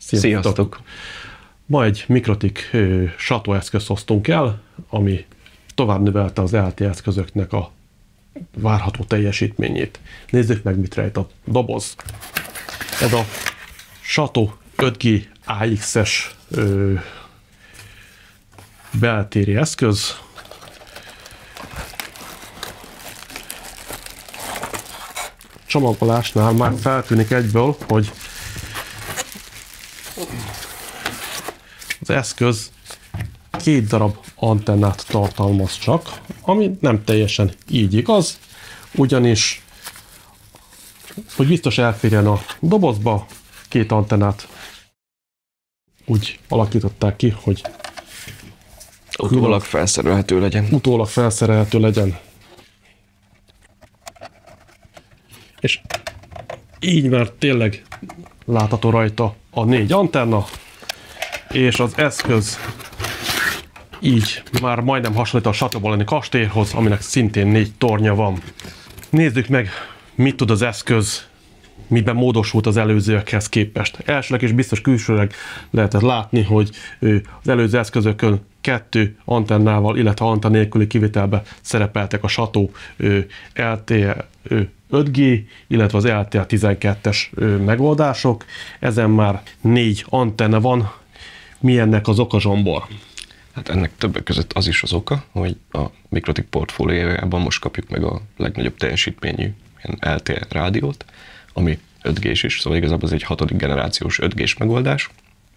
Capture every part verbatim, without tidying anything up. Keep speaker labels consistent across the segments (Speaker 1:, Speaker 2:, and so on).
Speaker 1: Sziasztok! Sziasztok. Ma egy Mikrotik Chateau eszközt hoztunk el, ami tovább növelte az el té é eszközöknek a várható teljesítményét. Nézzük meg, mit rejt a doboz. Ez a Chateau öt G á iksz-es beltéri eszköz. Csomagolásnál már feltűnik egyből, hogy az eszköz két darab antennát tartalmaz csak, ami nem teljesen így igaz, ugyanis, hogy biztos elférjen a dobozba, két antennát úgy alakították ki, hogy
Speaker 2: utólag felszerelhető legyen.
Speaker 1: Utólag felszerelhető legyen. És így már tényleg látható rajta a négy antenna, és az eszköz így már majdnem hasonlít a Chateaubriand kastélyhoz, aminek szintén négy tornya van. Nézzük meg, mit tud az eszköz, miben módosult az előzőekhez képest. Elsőleg és biztos külsőleg lehetett látni, hogy az előző eszközökön kettő antennával, illetve antenna nélküli kivitelbe szerepeltek a Chateau el té é öt G, illetve az el té é tizenkettes megoldások. Ezen már négy antenna van. Mi ennek az oka, Zsombor?
Speaker 2: Hát ennek többek között az is az oka, hogy a Mikrotik portfóliójában most kapjuk meg a legnagyobb teljesítményű el té é rádiót, ami öt G-s is, szóval igazából ez egy hatodik generációs öt G-s megoldás.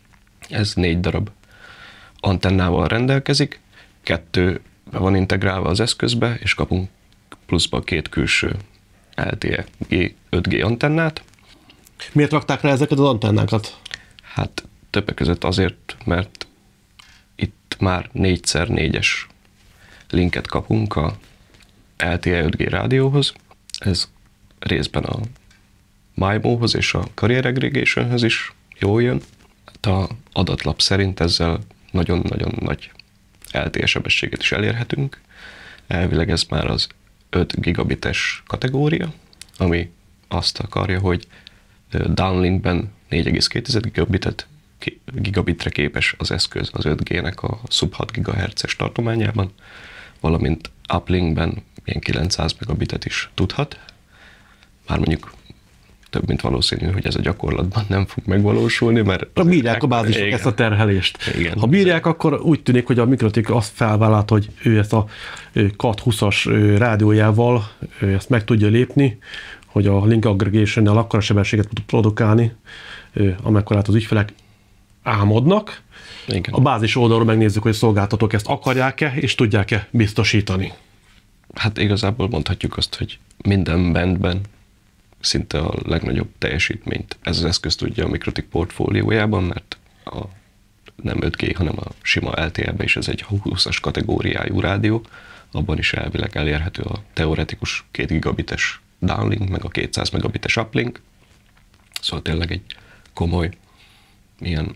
Speaker 2: Ez négy darab antennával rendelkezik, kettő be van integrálva az eszközbe, és kapunk pluszba két külső el té é öt G antennát.
Speaker 1: Miért rakták rá ezeket az antennákat?
Speaker 2: Hát többek között azért, mert itt már négy szer négyes linket kapunk a el té é öt G rádióhoz. Ez részben a MIMO-hoz és a Carrier Aggregation-höz is jól jön. Hát a adatlap szerint ezzel nagyon-nagyon nagy el té é sebességet is elérhetünk. Elvileg ez már az öt gigabites kategória, ami azt akarja, hogy downlinkben négy egész két gigabitet, gigabitre képes az eszköz az öt G-nek a szub hat gigahertzes tartományában, valamint uplinkben ilyen kilencszáz megabitet is tudhat. Már mondjuk több mint valószínű, hogy ez a gyakorlatban nem fog megvalósulni, mert...
Speaker 1: Ha bírják a bázisok ezt a terhelést.
Speaker 2: Igen.
Speaker 1: Ha bírják, akkor úgy tűnik, hogy a Mikrotik azt felvállalt, hogy ő ezt a cat húszas rádiójával ezt meg tudja lépni, hogy a link aggregation-nel akkora sebességet tud produkálni, amekkorát az ügyfelek álmodnak.
Speaker 2: Igen.
Speaker 1: A bázis oldalról megnézzük, hogy a szolgáltatók ezt akarják-e, és tudják-e biztosítani.
Speaker 2: Hát igazából mondhatjuk azt, hogy minden bandben szinte a legnagyobb teljesítményt ez az eszköz tudja a Mikrotik portfóliójában, mert a nem öt G, hanem a sima el té é-ben is ez egy húszas kategóriájú rádió, abban is elvileg elérhető a teoretikus két gigabites downlink, meg a kétszáz megabites uplink, szóval tényleg egy komoly ilyen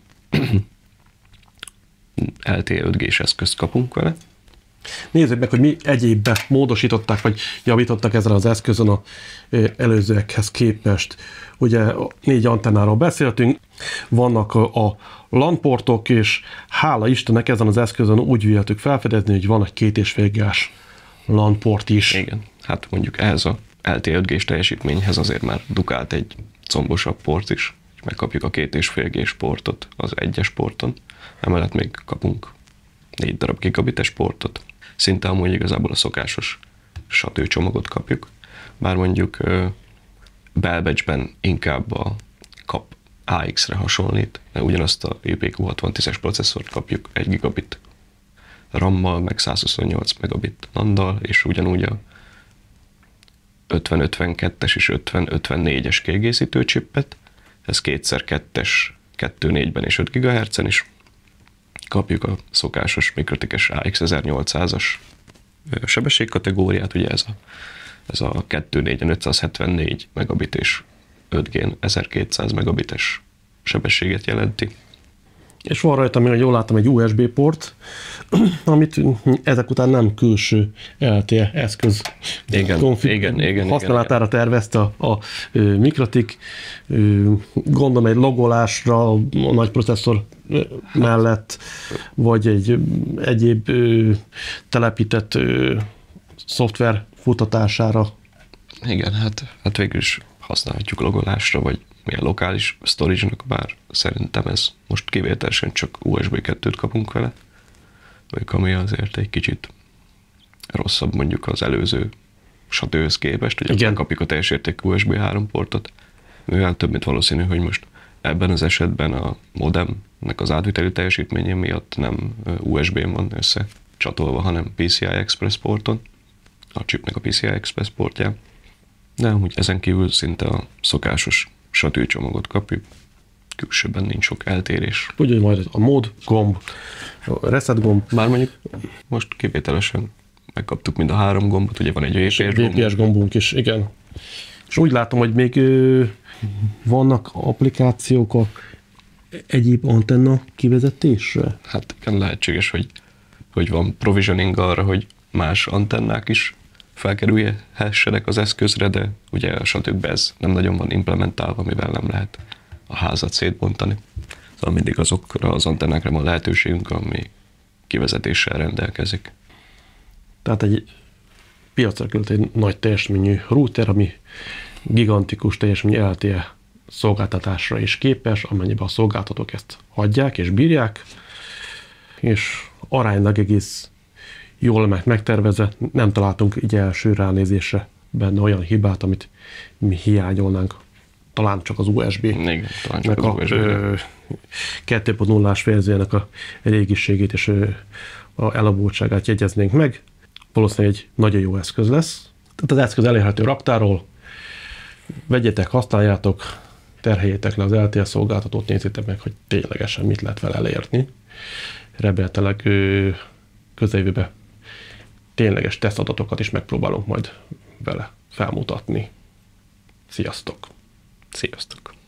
Speaker 2: el té é öt G-s eszközt kapunk vele.
Speaker 1: Nézzük meg, hogy mi egyébben módosították, vagy javítottak ezen az eszközön a előzőekhez képest. Ugye négy antennáról beszéltünk, vannak a LAN portok, és hála Istennek ezen az eszközön úgy véltük felfedezni, hogy van egy két és fél gigás LAN port is.
Speaker 2: Igen, hát mondjuk ehhez a el té é öt G-s teljesítményhez azért már dukált egy combosabb port is, és megkapjuk a két és fél G-s portot az egyes porton, emellett még kapunk négy darab gigabites portot. Szinte amúgy igazából a szokásos Chateau csomagot kapjuk, bár mondjuk belbecsben inkább a kap á iksz-re hasonlít, de ugyanazt a u pé kú hatvantízes processzort kapjuk egy gigabit RAM-mal, meg százhuszonnyolc megabit nandal, és ugyanúgy a ötven ötvenkettes és ötven ötvennégyes kiegészítő csippet, ez kétszer kettes, kettő négyben és öt gigahertzen is. Kapjuk a szokásos mikrotikes á iksz ezernyolcszázas sebességkategóriát, ugye ez a, ez a kettő négyen ötszázhetvennégy megabit és öt G-n ezerkétszáz megabites sebességet jelenti.
Speaker 1: És van rajta még, jól láttam, egy u es bé port, amit ezek után nem külső el té e eszköz
Speaker 2: Igen,
Speaker 1: konfig
Speaker 2: igen, igen,
Speaker 1: használatára igen, tervezte a, a, a Mikrotik. Gondolom egy logolásra a nagy processzor mellett, vagy egy egyéb telepített szoftver futtatására.
Speaker 2: Igen, hát, hát végül is használhatjuk logolásra, vagy milyen lokális storage-nak, bár szerintem ez most kivételesen csak u es bé kettőt kapunk vele, vagy ami azért egy kicsit rosszabb mondjuk az előző satőhöz képest, ugye igen, kapjuk a teljes értékű u es bé három portot, mivel több mint valószínű, hogy most ebben az esetben a modemnek az átviteli teljesítménye miatt nem u es bén van összecsatolva, hanem pé cé i Express porton, a chipnek a pé cé i Express portján. De amúgy ezen kívül szinte a szokásos satűcsomagot kapjuk. Külsőben nincs sok eltérés.
Speaker 1: Ugye majd a mód gomb, a reset gomb.
Speaker 2: Bár mondjuk most kivételesen megkaptuk mind a három gombot, ugye van egy vé pé es
Speaker 1: gombunk. vé pé es gombunk is, igen. És úgy látom, hogy még ö, vannak applikációk a egyéb antenna kivezetésre?
Speaker 2: Hát igen, lehetséges, hogy, hogy van provisioning arra, hogy más antennák is felkerülhessenek az eszközre, de ugye a satükben ez nem nagyon van implementálva, mivel nem lehet a házat szétbontani. Szóval mindig azokra az antennákra van lehetőségünk, ami kivezetéssel rendelkezik.
Speaker 1: Tehát egy piacra került egy nagy teljesítményű router, ami gigantikus teljesítményű el té e szolgáltatásra is képes, amennyiben a szolgáltatók ezt hagyják és bírják, és aránylag egész jól megtervezve, nem találtunk így első ránézésre benne olyan hibát, amit mi hiányolnánk. Talán csak az u es bé.
Speaker 2: Igen, talán csak az
Speaker 1: a,
Speaker 2: u es bé.
Speaker 1: kettő pont nullás verziójának a régiségét és a elavultságát jegyeznénk meg. Valószínűleg egy nagyon jó eszköz lesz. Tehát az eszköz elérhető raktáról. Vegyetek, használjátok, terheljétek le az el té e szolgáltatót, nézzétek meg, hogy ténylegesen mit lehet vele elérni. Remélhetőleg közeljövőben tényleges tesztadatokat is megpróbálunk majd vele felmutatni. Sziasztok!
Speaker 2: Sziasztok!